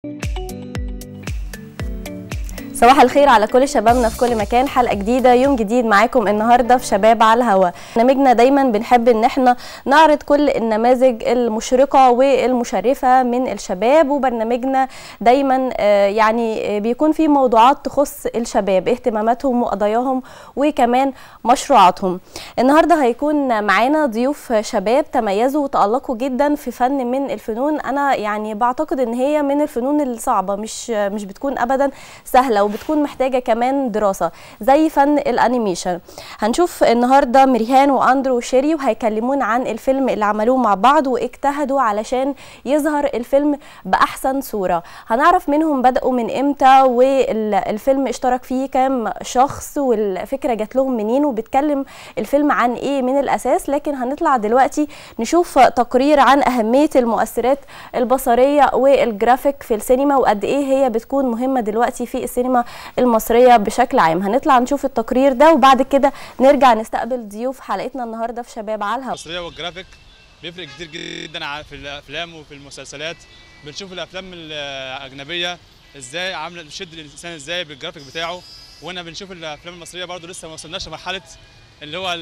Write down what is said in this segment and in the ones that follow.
صباح الخير على كل شبابنا في كل مكان. حلقة جديدة، يوم جديد معاكم النهاردة في شباب على الهوا. برنامجنا دايما بنحب ان احنا نعرض كل النماذج المشرقة والمشرفة من الشباب، وبرنامجنا دايما يعني بيكون فيه موضوعات تخص الشباب، اهتماماتهم وقضاياهم وكمان مشروعاتهم. النهاردة هيكون معانا ضيوف شباب تميزوا وتألقوا جدا في فن من الفنون. انا يعني بعتقد ان هي من الفنون الصعبة، مش بتكون ابدا سهلة، وبتكون محتاجة كمان دراسة، زي فن الانيميشن. هنشوف النهاردة مريهان واندرو وشيري، وهيكلمون عن الفيلم اللي عملوه مع بعض واجتهدوا علشان يظهر الفيلم بأحسن صورة. هنعرف منهم بدأوا من امتى، والفيلم اشترك فيه كام شخص، والفكرة جات لهم منين، وبتكلم الفيلم عن ايه من الاساس. لكن هنطلع دلوقتي نشوف تقرير عن أهمية المؤثرات البصرية والجرافيك في السينما، وقد ايه هي بتكون مهمة دلوقتي في السينما المصرية بشكل عام. هنطلع نشوف التقرير ده، وبعد كده نرجع نستقبل ضيوف حلقتنا النهارده في شباب على الهوا. البصرية والجرافيك بيفرق كتير جدا في الافلام وفي المسلسلات. بنشوف الافلام الاجنبيه ازاي عامله تشد الانسان ازاي بالجرافيك بتاعه، وانا بنشوف الافلام المصريه برضو لسه ما وصلناش لمرحله اللي هو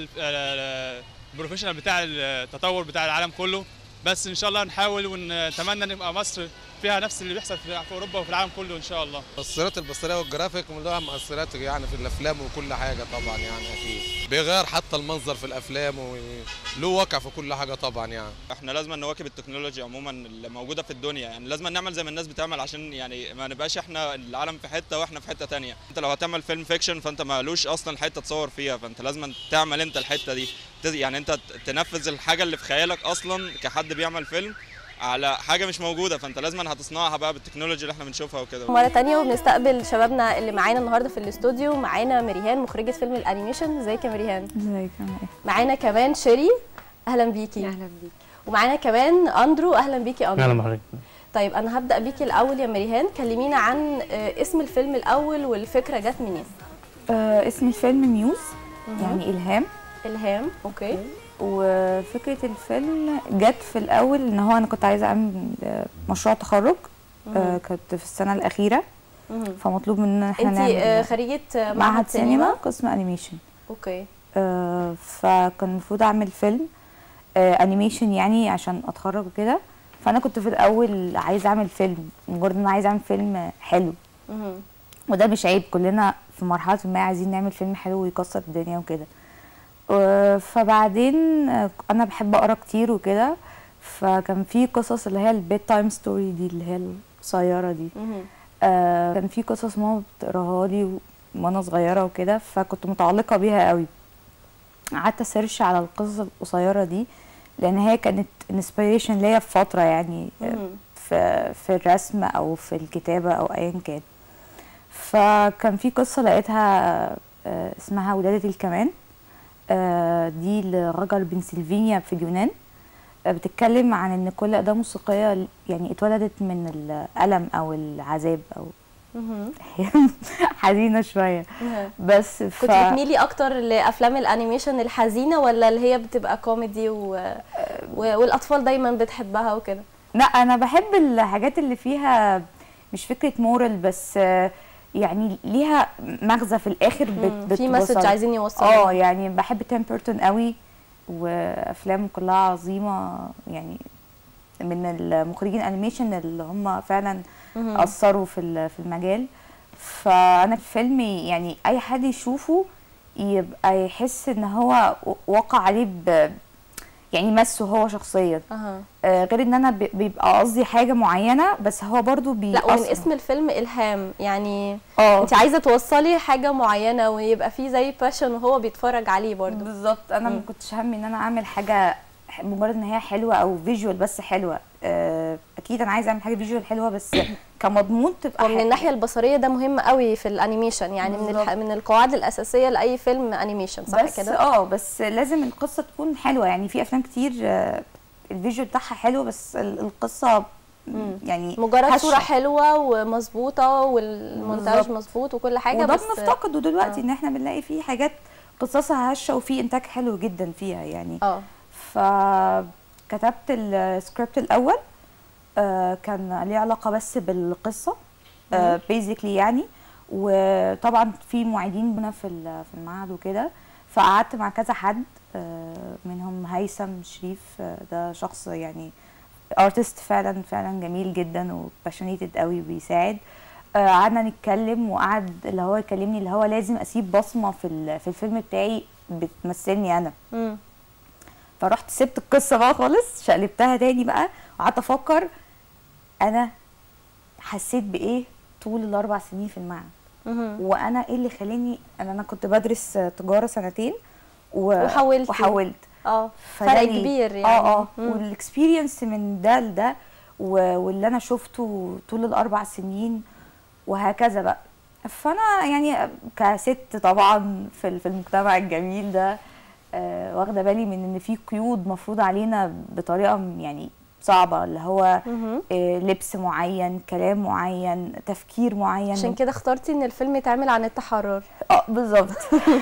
البروفيشنال بتاع التطور بتاع العالم كله. بس ان شاء الله نحاول ونتمنى ان يبقى مصر فيها نفس اللي بيحصل في اوروبا وفي العالم كله ان شاء الله. المؤثرات البصريه والجرافيك لها مؤثرات يعني في الافلام وكل حاجه طبعا، يعني اكيد بيغير حتى المنظر في الافلام وله واقع في كل حاجه طبعا. يعني احنا لازم نواكب التكنولوجيا عموما اللي موجوده في الدنيا، يعني لازم نعمل زي ما الناس بتعمل عشان يعني ما نبقاش احنا العالم في حته واحنا في حته ثانيه. انت لو هتعمل فيلم فيكشن فانت مالوش اصلا حته تصور فيها، فانت لازم تعمل انت الحته دي، يعني انت تنفذ الحاجه اللي في خيالك اصلا كحد بيعمل فيلم على حاجه مش موجوده، فانت لازم هتصنعها بقى بالتكنولوجيا اللي احنا بنشوفها وكده. مره ثانيه وبنستقبل شبابنا اللي معانا النهارده في الاستوديو. معانا مريهان مخرجه فيلم الانيميشن. ازيك يا مريهان؟ ازيك عامله ايه؟ معانا كمان شيري. اهلا بيكي. اهلا بيكي. ومعانا كمان اندرو. اهلا بيكي اندرو. اهلا بحضرتك. طيب انا هبدا بيكي الاول يا مريهان، كلمينا عن اسم الفيلم الاول والفكره جت منين؟ اسم الفيلم ميوز، يعني الهام. الهام، اوكي. وفكره الفيلم جت في الاول ان هو انا كنت عايزه اعمل مشروع تخرج، كنت في السنه الاخيره، فمطلوب مننا احنا نعمل. انت خريجه معهد سينما قسم انيميشن. اوكي. فكان المفروض اعمل فيلم انيميشن يعني عشان اتخرج وكده. فانا كنت في الاول عايزه اعمل فيلم، مجرد ان انا عايزه اعمل فيلم حلو. وده مش عيب، كلنا في مرحله ما عايزين نعمل فيلم حلو ويكسر الدنيا وكده. فبعدين انا بحب اقرا كتير وكده، فكان في قصص اللي هي البيت تايم ستوري دي اللي هي القصيره دي. كان في قصص ماما بتقراها لي وانا صغيره وكده، فكنت متعلقه بيها قوي. قعدت اسيرش على القصص القصيره دي لان هي كانت انسبيريشن ليا في فتره، يعني في الرسم او في الكتابه او ايا كان. فكان في قصه لقيتها اسمها ولاده الكمان، دي لرجل بنسلفانيا في اليونان. بتتكلم عن ان كل اداه موسيقيه يعني اتولدت من الالم او العذاب، او حزينه شويه. بس كنت بتميلي اكتر لافلام الانيميشن الحزينه، ولا اللي هي بتبقى كوميدي والاطفال دايما بتحبها وكده؟ لا، انا بحب الحاجات اللي فيها مش فكره مورال بس، يعني ليها مغزى في الاخر في مسج عايزين يوصلوا. يعني بحب تيم بيرتون قوي، وافلامه كلها عظيمه، يعني من المخرجين انيميشن اللي هم فعلا اثروا في المجال. فانا الفيلم يعني اي حد يشوفه يبقى يحس ان هو وقع عليه يعني مسه هو شخصيا. غير ان انا بيبقى قصدي حاجه معينه، بس هو برضو لا، ومن اسم الفيلم الهام يعني انت عايزه توصلي حاجه معينه ويبقى فيه زي باشن وهو بيتفرج عليه برضو. بالظبط. انا ما كنتش همي ان انا اعمل حاجه مجرد ان هي حلوه او فيجوال بس حلوه. اكيد انا عايزه اعمل حاجه فيجوال حلوه بس كمضمون تبقى ومن الناحيه البصريه ده مهم قوي في الانيميشن، يعني من القواعد الاساسيه لاي فيلم انيميشن، صح كده؟ بس لازم القصه تكون حلوه. يعني في افلام كتير الفيجوال بتاعها حلو بس القصه يعني مجرد صوره حلوه ومظبوطه والمونتاج مظبوط وكل حاجه، وده بنفتقده دلوقتي ان احنا بنلاقي فيه حاجات قصصها هشه وفي انتاج حلو جدا فيها يعني. فكتبت السكريبت الاول، كان ليه علاقه بس بالقصه بيزيكلي يعني. وطبعا في معيدين هنا في المعهد وكده، فقعدت مع كذا حد منهم هيثم شريف، ده شخص يعني ارتست فعلا فعلا جميل جدا وباشونيتد قوي وبيساعد. قعدنا نتكلم وقعد اللي هو يكلمني اللي هو لازم اسيب بصمه في الفيلم بتاعي بتمثلني انا. فرحت سبت القصه بقى خالص، شقلبتها تاني بقى وقعدت افكر انا حسيت بايه طول ال4 سنين في المعهد، وانا ايه اللي خلاني انا كنت بدرس تجاره سنتين وحولت فرق كبير يعني. والاكسبيرينس من ده لده واللي انا شفته طول ال4 سنين وهكذا بقى. فانا يعني كست طبعا في المجتمع الجميل ده واخده بالي من ان في قيود مفروض علينا بطريقه يعني صعبه، اللي هو لبس معين، كلام معين، تفكير معين. عشان كده اخترتي ان الفيلم يتعمل عن التحرر. بالظبط.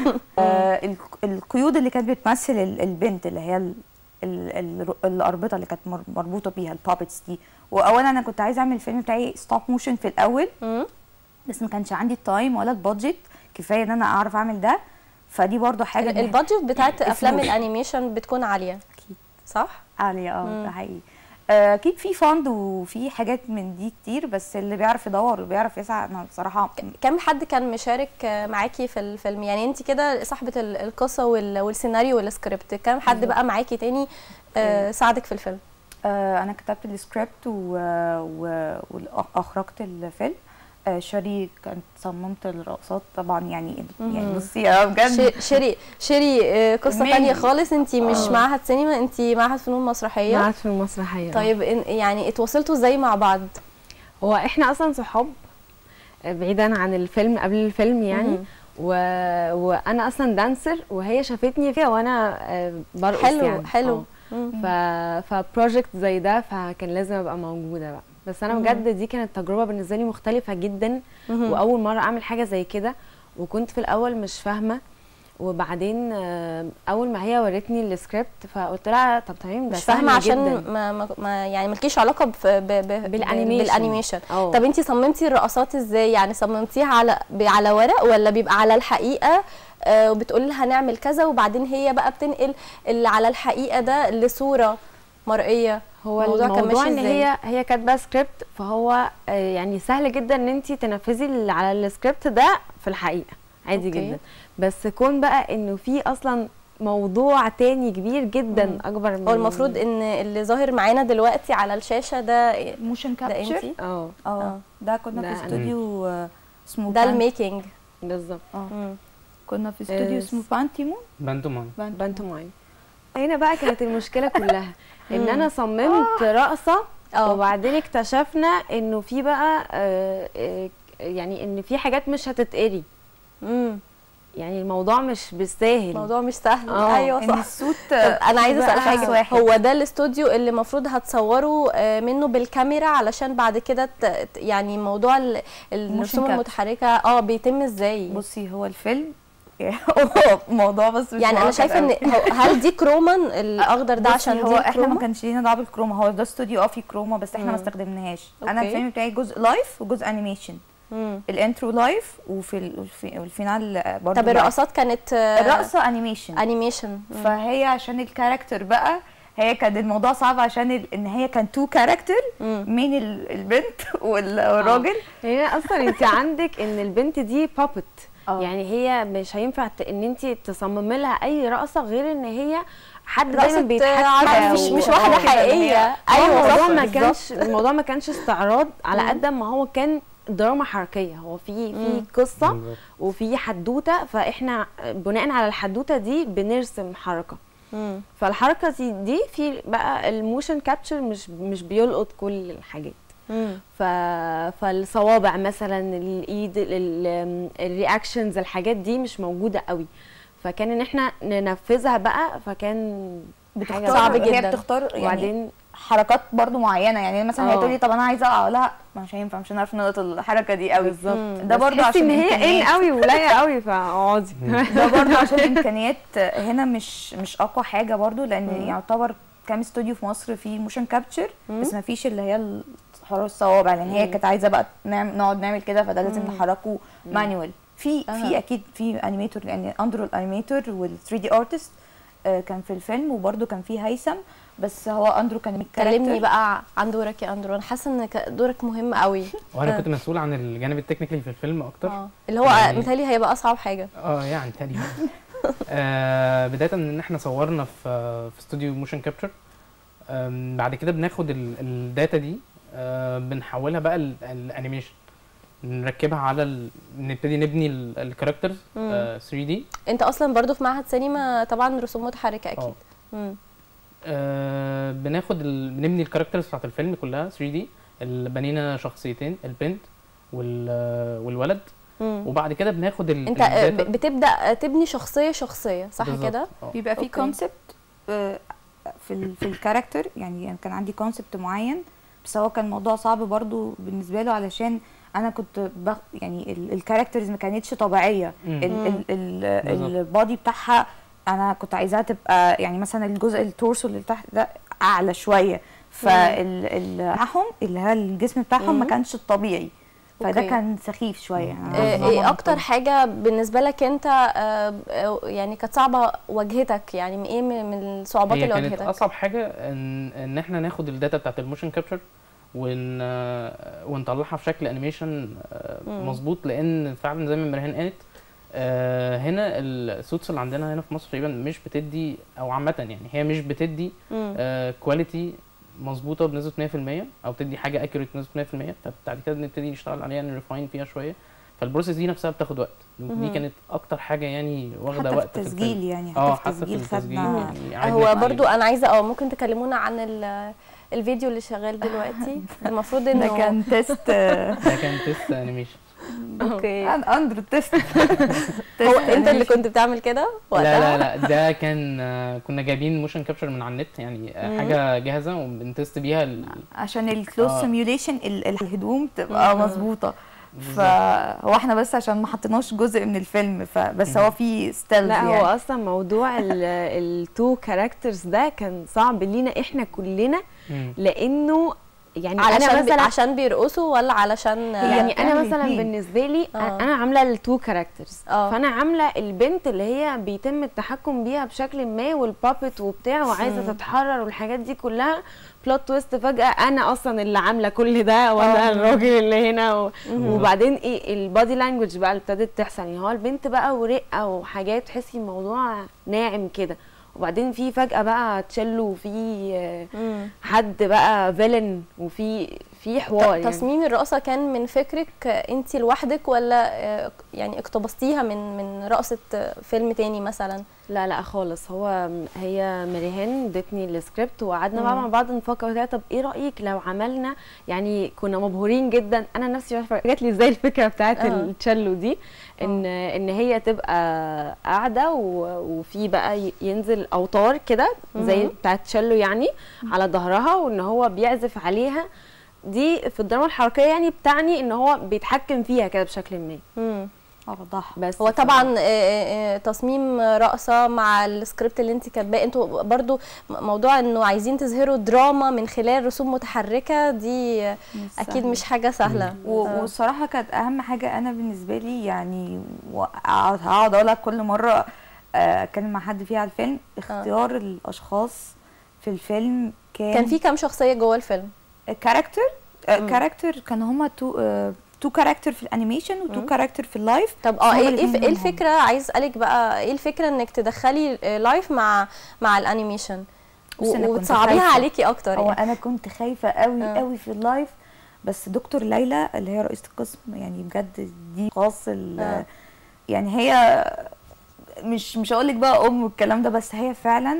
القيود اللي كانت بتمثل البنت اللي هي الاربطه اللي كانت مربوطه بيها البابتس دي. واولا انا كنت عايزه اعمل الفيلم بتاعي ستوب موشن في الاول، بس ما كانش عندي التايم ولا البادجت كفايه ان انا اعرف اعمل ده. فدي برضو حاجه البادجت بتاعت افلام الانيميشن بتكون عاليه اكيد، صح؟ عاليه ده حقيقي. اكيد في فند وفي حاجات من دي كتير، بس اللي بيعرف يدور وبيعرف يسعى. انا بصراحه كم حد كان مشارك معاكي في الفيلم؟ يعني انت كده صاحبه القصه والسيناريو والسكريبت، كم حد بقى معاكي تاني ساعدك في الفيلم؟ انا كتبت السكريبت واخرجت الفيلم. شيري كانت صممت الرقصات طبعا يعني بصي بجد شيري قصه ثانيه خالص. انت مش معهد سينما، انت معهد فنون مسرحيه. معهد فنون مسرحيه. طيب يعني اتواصلتوا ازاي مع بعض؟ هو احنا اصلا صحاب بعيدا عن الفيلم، قبل الفيلم يعني. وانا اصلا دانسر وهي شافتني فيها وانا برقص. حلو. فبروجكت زي ده فكان لازم ابقى موجوده بقى. بس انا بجد دي كانت تجربه بالنسبه لي مختلفه جدا، واول مره اعمل حاجه زي كده. وكنت في الاول مش فاهمه، وبعدين اول ما هي ورتني السكريبت فقلت لها طب تمام ده مش فاهمه عشان ما يعني مالكيش علاقه بالانيميشن. طب انت صممتي الرقصات ازاي؟ يعني صممتيها على ورق ولا بيبقى على الحقيقه وبتقولي لها نعمل كذا وبعدين هي بقى بتنقل اللي على الحقيقه ده لصوره مرئيه؟ هو الموضوع ان هي كاتبه سكريبت، فهو يعني سهل جدا ان انت تنفذي اللي على السكريبت ده في الحقيقه عادي جدا. بس كون بقى انه في اصلا موضوع تاني كبير جدا اكبر من هو المفروض ان اللي ظاهر معانا دلوقتي على الشاشه ده موشن كابتشر. ده كنا في استوديو اسمه ده الميكنج بالظبط. كنا في استوديو اسمه بانتوماين. هنا بقى كانت المشكله كلها ان انا صممت رقصه وبعدين اكتشفنا انه في بقى يعني ان في حاجات مش هتتقري. يعني الموضوع مش بالساهل، الموضوع مش سهل. ايوه صح. الصوت انا عايزه اسال حاجه، هو ده الاستوديو اللي المفروض هتصوروا منه بالكاميرا علشان بعد كده يعني موضوع الرسوم المتحركه بيتم ازاي؟ بصي هو الفيلم موضوع بس مش يعني انا شايفه ان هل دي كروما الاخضر ده عشان هو احنا ما كانش لينا دعوه بالكروما. هو ده استوديو فيه كروما بس احنا ما استخدمناهاش. انا الفيلم بتاعي جزء لايف وجزء انيميشن. الانترو لايف والفينال برضه. طب الرقصات كانت الرقصه انيميشن. فهي عشان الكاركتر بقى هي كان الموضوع صعب عشان ان هي كان تو كاركتر من البنت والراجل. هي اصلا انت عندك ان البنت دي بابت. يعني هي مش هينفع ان انت تصممي لها اي رقصه غير ان هي حد دايما بيتحكم. مش واحده حقيقيه. ايوه الموضوع ما كانش استعراض على قد ما هو كان دراما حركيه. هو في قصه وفي حدوته، فاحنا بناء على الحدوته دي بنرسم حركه. فالحركه دي في بقى الموشن كابتشر مش بيلقط كل الحاجات. فالصوابع مثلا، الايد، الرياكشنز، الحاجات دي مش موجوده قوي. فكان ان احنا ننفذها بقى فكان صعب جدا. هي بتختار يعني حركات برضو معينه. يعني مثلا هي تقول لي طب انا عايزه لا مش هينفع، مش هنعرف نلقط الحركه دي قوي. بالظبط. ده برضو عشان ان هي قوي ولايقه قوي فاقعدي. ده برضو عشان الامكانيات هنا مش اقوى حاجه برضو، لان يعتبر كام استوديو في مصر في موشن كابتشر، بس ما فيش اللي هي حوار الصوابع، لان هي كانت عايزه بقى نقعد نعمل كده، فده لازم نحركه مانيوال. في اكيد في انيميتور، يعني اندرو الانيميتور وال3 دي ارتست كان في الفيلم، وبرده كان في هيثم، بس هو اندرو كان كلمني بقى عن دورك يا اندرو. انا حاسه ان دورك مهم قوي. وانا كنت مسؤول عن الجانب التكنيكالي في الفيلم اكتر، اللي هو يعني متهيألي هيبقى اصعب حاجه. يعني تقريبا. بدايه ان احنا صورنا في استوديو موشن كابتشر. بعد كده بناخد الداتا دي، بنحولها بقى الانيميشن، نركبها على نبتدي نبني الكاركترز 3 دي. انت اصلا برضو في معهد سينما طبعا رسوم متحركه اكيد. بنبني الكاركترز بتاعت الفيلم كلها 3 دي. بنينا شخصيتين، البنت والولد. وبعد كده بناخد انت بتبدا تبني شخصيه صح كده؟ بيبقى في كونسبت في الكاركتر، يعني كان عندي كونسبت معين، بس هو كان الموضوع صعب برضو بالنسبه له، علشان انا كنت يعني الكاركترز ما كانتش طبيعيه. البادي بتاعها انا كنت عايزاها تبقى يعني مثلا الجزء التورسو اللي تحت ده اعلى شويه، بتاعهم اللي هو الجسم بتاعهم ما كانش الطبيعي، فده كان سخيف شويه. ايه اكتر حاجه بالنسبه لك انت يعني كانت صعبه واجهتك؟ يعني ايه من الصعوبات اللي واجهتك؟ كانت اصعب حاجه ان احنا ناخد الداتا بتاعت الموشن كابتشر ونطلعها في شكل انيميشن مظبوط، لان فعلا زي ما مريهان قالت هنا السوتس اللي عندنا هنا في مصر تقريبا مش بتدي، او عامه يعني هي مش بتدي كواليتي مظبوطه بنسبه 100%، او بتدي حاجه اكيوريت بنسبه 100%. فبعد كده نبتدي نشتغل عليها، نريفاين فيها شويه. فالبروسيس دي نفسها بتاخد وقت. دي كانت اكتر حاجه يعني واخده وقت في التسجيل، يعني حتى في التسجيل يعني هو برضو انا عايزه ممكن تكلمونا عن الفيديو اللي شغال دلوقتي. المفروض انه ده كان تيست انيميشن. اوكي، اندرو تيست. هو انت اللي كنت بتعمل كده وقتها؟ لا ده كنا جايبين موشن كابتشر من على النت، يعني حاجه جاهزه وبنتست بيها عشان الكلوز سيميوليشن الهدوم تبقى مظبوطه. فهو احنا بس عشان ما حطيناش جزء من الفيلم، فبس هو في ستيلز. لا يعني هو اصلا موضوع التو كاركترز ده كان صعب لينا احنا كلنا، لانه يعني انا مثلا عشان بيرقصوا ولا علشان يعني انا مثلا بالنسبه لي انا عامله التو كاركترز، فانا عامله البنت اللي هي بيتم التحكم بيها بشكل ما، والبابت وبتاع، وعايزه تتحرر والحاجات دي كلها. بلوت تويست فجاه انا اصلا اللي عامله كل ده، وانا الراجل اللي هنا وبعدين ايه البادي لانجوج بقى اللي ابتدت تحصل، يعني هو البنت بقى ورقه وحاجات تحسي الموضوع ناعم كده، وبعدين في فجأة بقى تشيلو، وفي حد بقى فيلن، وفي حوار. يعني تصميم الرقصة كان من فكرك انت لوحدك، ولا يعني اقتبستيها من رقصة فيلم تاني مثلا؟ لا خالص، هي مريهان ادتني السكريبت، وقعدنا بقى مع بعض نفكر طب ايه رأيك لو عملنا، يعني كنا مبهورين جدا. انا نفسي مش عارفه جات لي ازاي الفكره بتاعت التشيلو دي، ان هي تبقى قاعده وفي بقى ينزل اوتار كده زي بتاعت تشيلو يعني على ظهرها، وان هو بيعزف عليها. دي في الدراما الحركيه يعني بتعني ان هو بيتحكم فيها كده بشكل ما. اوضح. بس هو طبعا تصميم رقصه مع السكريبت اللي انت كاتباه، انتوا برضو موضوع انه عايزين تظهروا دراما من خلال رسوم متحركه، دي اكيد مش حاجه سهله. والصراحه كانت اهم حاجه انا بالنسبه لي، يعني هقعد اقولها كل مره اتكلم مع حد فيها على الفيلم، اختيار الاشخاص في الفيلم. كان في كام شخصيه جوه الفيلم؟ كاركتر كان هما تو كاركتر في الانيميشن وتو كاركتر في اللايف. طب ايه الفكره؟ عايز اسالك بقى ايه الفكره انك تدخلي لايف مع الانيميشن وتصعبيها عليكي اكتر؟ هو انا كنت خايفه قوي في اللايف، بس دكتور ليلى اللي هي رئيسه القسم، يعني بجد دي خاص يعني هي مش هقول لك بقى والكلام ده، بس هي فعلا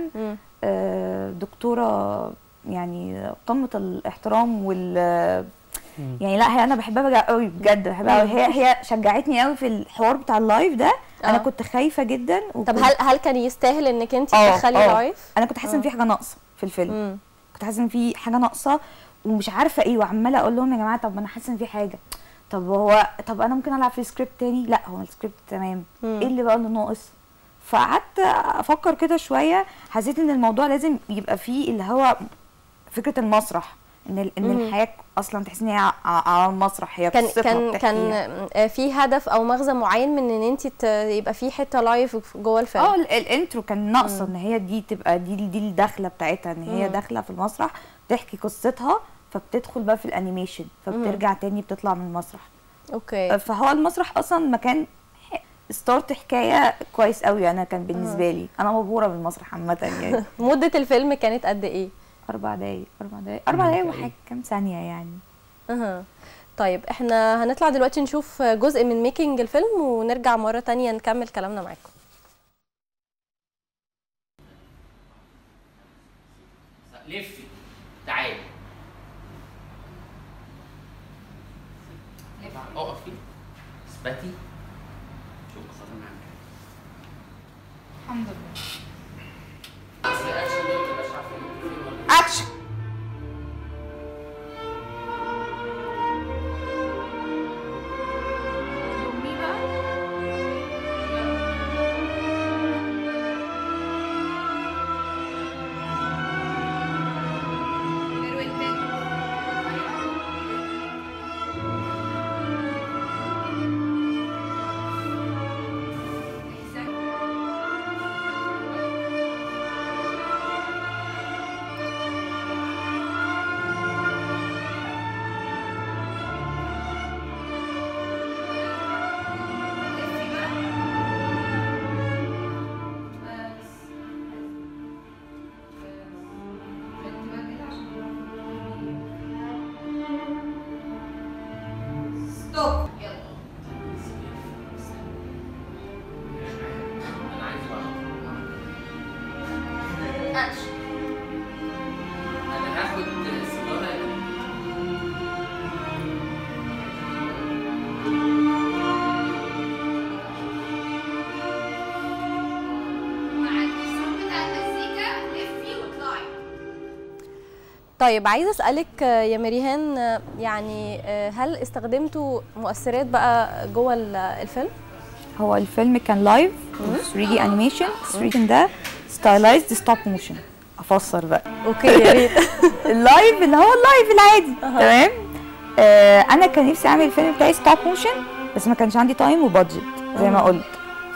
دكتوره يعني قمه الاحترام يعني لا هي انا بحبها قوي بجد، بحبها قوي. هي شجعتني قوي في الحوار بتاع اللايف ده. انا كنت خايفه جدا. طب هل كان يستاهل انك انت تدخلي لايف؟ انا كنت حاسه ان في حاجه ناقصه في الفيلم. كنت حاسه ان في حاجه ناقصه ومش عارفه ايه، وعماله اقول لهم يا جماعه طب انا حاسه ان في حاجه، طب انا ممكن العب في السكريبت تاني. لا هو السكريبت تمام، ايه اللي بقى اللي ناقص؟ فقعدت افكر كده شويه، حسيت ان الموضوع لازم يبقى فيه اللي هو فكره المسرح، ان الحياه اصلا تحس ان هي على المسرح، هي كان في هدف او مغزى معين من ان انت يبقى في حته لايف جوه الفيلم. الانترو كان ناقصه ان هي دي تبقى دي الدخله بتاعتها، ان هي داخله في المسرح تحكي قصتها، فبتدخل بقى في الانيميشن، فبترجع تاني بتطلع من المسرح. اوكي. فهو المسرح اصلا مكان ستارت حكايه كويس قوي. انا كان بالنسبه لي انا مبهوره بالمسرح عامه يعني. مده الفيلم كانت قد ايه؟ 4 دقايق وحاجه كام ثانيه يعني. طيب احنا هنطلع دلوقتي نشوف جزء من ميكنج الفيلم ونرجع مره تانية نكمل كلامنا معاكم. لفي تعالي اقفي اثبتي. شوف قصتنا معاك. الحمد لله. اكشن ما تبقاش عارفين اكشن. طيب عايزه اسالك يا مريهان، يعني هل استخدمتوا مؤثرات بقى جوه الفيلم؟ هو الفيلم كان لايف 3D انيميشن. 3D ده ستايلايزد ستوب موشن. افسر بقى. اوكي يا ريت. اللايف اللي هو اللايف العادي. تمام. انا كان نفسي اعمل الفيلم بتاعي ستوب موشن، بس ما كانش عندي تايم وبادجت زي ما قلت،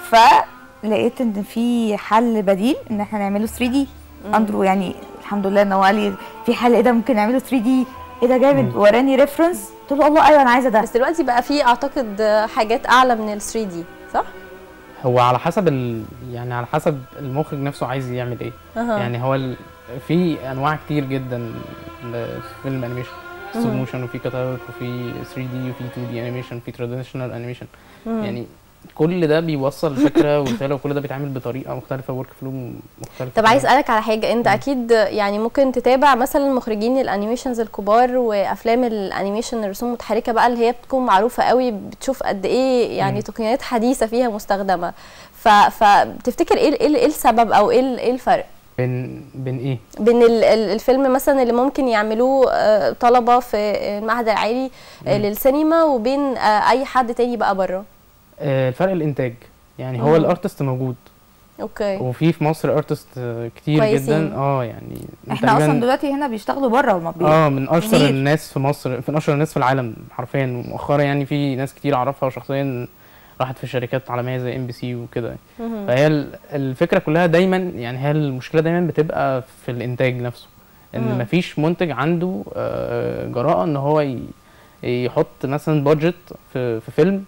فلقيت ان في حل بديل ان احنا نعمله 3D. اندرو يعني الحمد لله ان هو قال لي في حل، ايه ده ممكن نعمله 3D، ايه ده جامد، وراني ريفرنس، قلت له الله ايوه انا عايزه ده. بس دلوقتي بقى في اعتقد حاجات اعلى من ال 3D صح؟ هو على حسب يعني على حسب المخرج نفسه عايز يعمل ايه. يعني هو في انواع كتير جدا لفيلم انيميشن، ستوب موشن وفي كتابة وفي 3D وفي 2D انيميشن وفي تراديشنال انيميشن. يعني كل ده بيوصل فكره ورساله، وكل ده بيتعمل بطريقه مختلفه، ورك فلو مختلفه. طب عايز اسالك على حاجه، انت اكيد يعني ممكن تتابع مثلا مخرجين الانيميشنز الكبار وافلام الانيميشن الرسوم المتحركه بقى اللي هي بتكون معروفه قوي، بتشوف قد ايه يعني تقنيات حديثه فيها مستخدمه، فتفتكر ايه السبب او ايه الفرق بين ايه؟ بين الفيلم مثلا اللي ممكن يعملوه طلبه في المعهد العالي للسينما وبين اي حد تاني بقى بره؟ الفرق الانتاج. يعني هو الارتست موجود، اوكي، وفي مصر ارتست كتير كويسين جدا. يعني احنا اصلا دلوقتي هنا بيشتغلوا بره من اشهر الناس في مصر، من اشهر الناس في العالم حرفيا. ومؤخرا يعني في ناس كتير اعرفها شخصيا راحت في شركات عالميه زي MBC وكده. فهي الفكره كلها دايما، يعني هي المشكله دايما بتبقى في الانتاج نفسه، ان مفيش منتج عنده جراءه ان هو يحط مثلا بادجت في فيلم.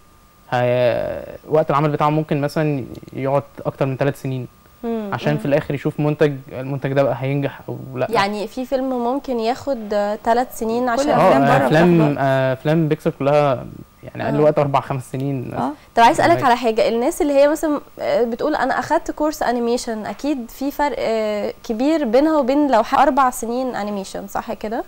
وقت العمل بتاعه ممكن مثلا يقعد اكتر من 3 سنين عشان في الاخر يشوف المنتج ده بقى هينجح او لا. يعني في فيلم ممكن ياخد 3 سنين عشان افلام بيكسر كلها يعني اقل وقت 4-5 سنين. طب عايز اسالك على حاجه، الناس اللي هي مثلا بتقول انا اخدت كورس انيميشن، اكيد في فرق كبير بينها وبين لو 4 سنين انيميشن، صح كده؟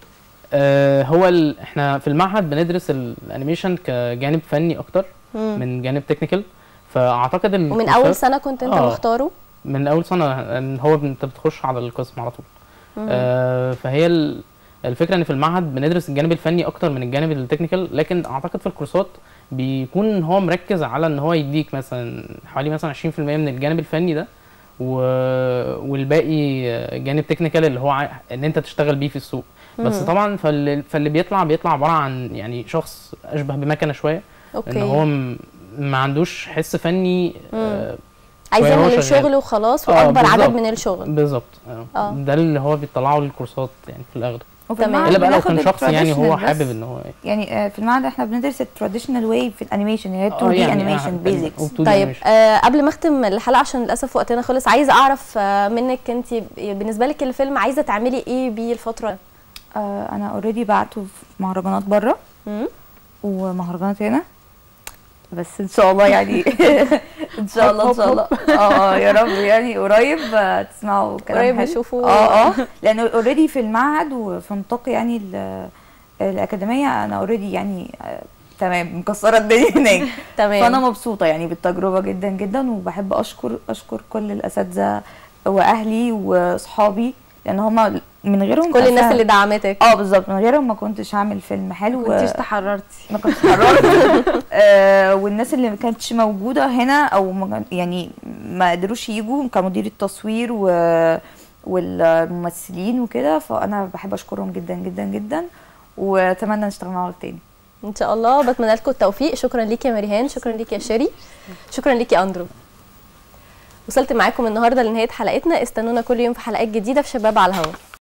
احنا في المعهد بندرس الانيميشن كجانب فني اكتر من جانب تكنيكال. فاعتقد ومن اول سنه كنت انت مختاره؟ من اول سنه، ان هو انت بتخش على القسم على طول. فهي الفكره ان في المعهد بندرس الجانب الفني اكتر من الجانب التكنيكال، لكن اعتقد في الكورسات بيكون هو مركز على ان هو يديك مثلا حوالي مثلا 20% من الجانب الفني ده، والباقي جانب تكنيكال اللي هو ان انت تشتغل بيه في السوق. بس طبعا فاللي بيطلع عباره عن يعني شخص اشبه بمكنه شويه. ان هو ما عندوش حس فني، عايز يعمل الشغل وخلاص، واكبر عدد من الشغل بالظبط. ده اللي هو بيطلعه للكورسات يعني في الاغلب. تمام. الا بقى لو كان شخص يعني هو حابب ان هو يعني في المعهد احنا بندرس التراديشنال واي في الانيميشن، اللي هي 2 دي انيميشن بيزكس. طيب قبل ما اختم الحلقه عشان للاسف وقتنا خلص، عايزه اعرف منك انت بالنسبه لك الفيلم عايزه تعملي ايه بيه الفتره؟ انا اوريدي بعته في مهرجانات بره ومهرجانات هنا، بس ان شاء الله يعني ان شاء الله ان شاء الله يا رب يعني قريب تسمعوا كلام قريب نشوفوا. لان اوريدي في المعهد وفي نطاق يعني الاكاديميه انا اوريدي يعني تمام مكسره الدنيا هناك. تمام. فانا مبسوطه يعني بالتجربه جدا جدا، وبحب اشكر كل الاساتذه واهلي واصحابي، لان هم من غيرهم كل الناس اللي دعمتك. بالظبط، من غيرهم ما كنتش هعمل فيلم حلو. ما كنتش تحررتي. ما كنتش تحررت. والناس اللي ما كانتش موجوده هنا او يعني ما قدروش يجوا كمدير التصوير والممثلين وكده، فانا بحب اشكرهم جدا جدا جدا، واتمنى نشتغل مع بعض تاني ان شاء الله. بتمنى لكم التوفيق. شكرا ليكي يا مريهان، شكرا ليكي يا شيري، شكرا ليكي اندرو. وصلت معاكم النهارده لنهايه حلقتنا. استنونا كل يوم في حلقات جديده في شباب على الهوا.